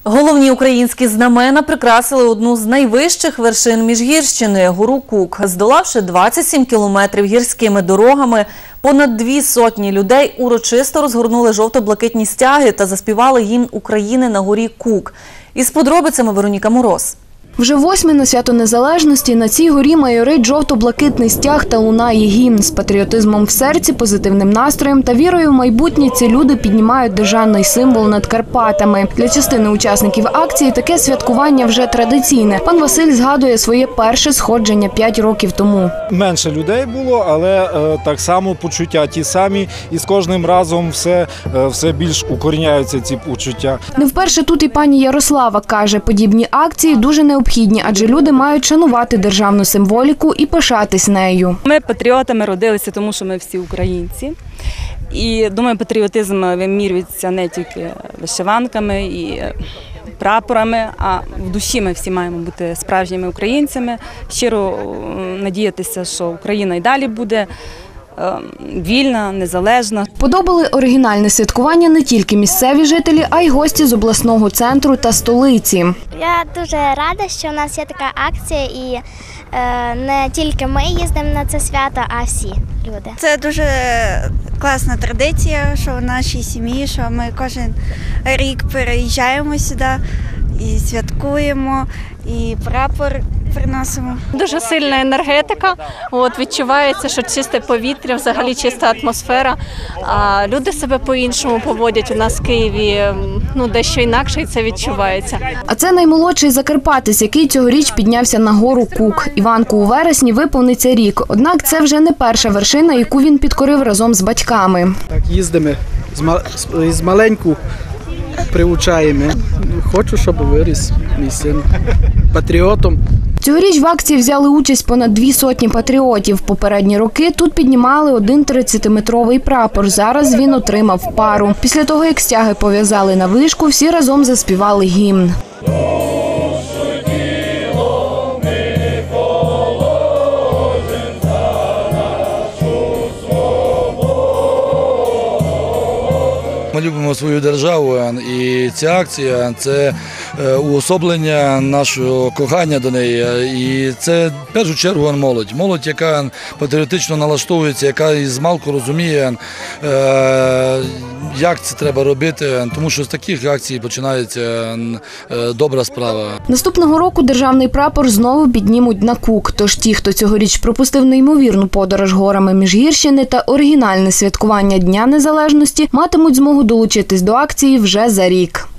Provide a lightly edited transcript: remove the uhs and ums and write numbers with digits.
Головні українські знамена прикрасили одну з найвищих вершин Міжгірщини – гору Кук. Здолавши 27 кілометрів гірськими дорогами, понад 200 людей урочисто розгорнули жовто-блакитні стяги та заспівали гімн України на горі Кук. Із подробицями Вероніка Мороз. Вже восьме на свято Незалежності на цій горі майорить жовто-блакитний стяг та лунає гімн. З патріотизмом в серці, позитивним настроєм та вірою в майбутнє ці люди піднімають державний символ над Карпатами. Для частини учасників акції таке святкування вже традиційне. Пан Василь згадує своє перше сходження 5 років тому. Менше людей було, але так само почуття ті самі. І з кожним разом все більш укоріняються ці почуття. Не вперше тут і пані Ярослава каже, подібні акції дуже необхідні, адже люди мають шанувати державну символіку і пишатись нею. Ми патріотами родилися, тому що ми всі українці. І, думаю, патріотизм вимірюється не тільки вишиванками і прапорами, а в душі ми всі маємо бути справжніми українцями, щиро надіятися, що Україна й далі буде вільна, незалежна. Подобали оригінальне святкування не тільки місцеві жителі, а й гості з обласного центру та столиці. Я дуже рада, що у нас є така акція і не тільки ми їздимо на це свято, а всі люди. Це дуже класна традиція, що в нашій сім'ї, що ми кожен рік переїжджаємо сюди і святкуємо, і прапор приносимо. Дуже сильна енергетика, відчувається, що чисте повітря, взагалі чиста атмосфера. А люди себе по-іншому поводять у нас в Києві, дещо інакше, і це відчувається. А це наймолодший закарпатець, який цьогоріч піднявся на гору Кук. Іванку у вересні виповниться рік. Однак це вже не перша вершина, яку він підкорив разом з батьками. Так, їздимо з маленьку. Приучаємо. Хочу, щоб виріс мій син патріотом. Цьогоріч в акції взяли участь понад 200 патріотів. Попередні роки тут піднімали один 30-метровий прапор. Зараз він отримав пару. Після того, як стяги пов'язали на вишку, всі разом заспівали гімн. Ми любимо свою державу, і ця акція – це уособлення нашого кохання до неї. І це, в першу чергу, молодь. Молодь, яка патріотично налаштовується, яка із малку розуміє, як це треба робити, тому що з таких акцій починається добра справа. Наступного року державний прапор знову піднімуть на Кук. Тож ті, хто цьогоріч пропустив неймовірну подорож горами Міжгірщини та оригінальне святкування Дня Незалежності, матимуть змогу долучитись до акції вже за рік.